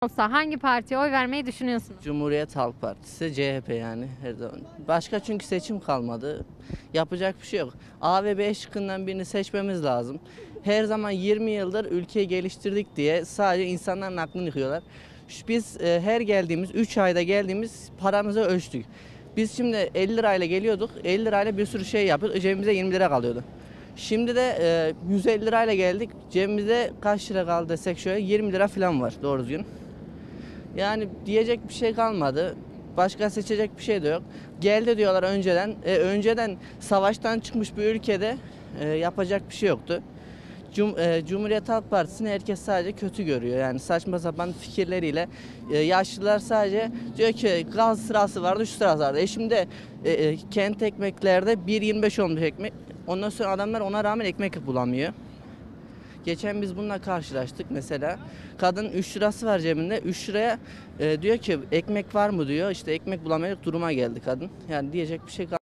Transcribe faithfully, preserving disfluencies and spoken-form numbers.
olsa hangi partiye oy vermeyi düşünüyorsunuz? Cumhuriyet Halk Partisi, C H P yani her zaman. Başka çünkü seçim kalmadı. Yapacak bir şey yok. A ve B şıkkından birini seçmemiz lazım. Her zaman yirmi yıldır ülkeyi geliştirdik diye sadece insanların aklını yıkıyorlar. Şu- Biz e, her geldiğimiz üç ayda geldiğimiz paramızı ölçtük. Biz şimdi elli lirayla geliyorduk. elli lirayla bir sürü şey yapıyorduk. Cebimize yirmi lira kalıyordu. Şimdi de e, yüz elli lirayla geldik. Cebimizde kaç lira kaldı desek şöyle yirmi lira falan var doğru düzgün. Yani diyecek bir şey kalmadı. Başka seçecek bir şey de yok. Geldi diyorlar önceden. E, önceden savaştan çıkmış bir ülkede e, yapacak bir şey yoktu. Cum, e, Cumhuriyet Halk Partisi'ni herkes sadece kötü görüyor. Yani saçma sapan fikirleriyle. E, yaşlılar sadece diyor ki gaz sırası vardı, şu sırası vardı. E şimdi e, e, kent ekmeklerde bir yirmi beş olmuş ekmek. Ondan sonra adamlar ona rağmen ekmek bulamıyor. Geçen biz bununla karşılaştık mesela. Kadın üç lirası var cebinde. üç liraya e, diyor ki ekmek var mı diyor. İşte ekmek bulamayacak duruma geldi kadın. Yani diyecek bir şey kalmadı.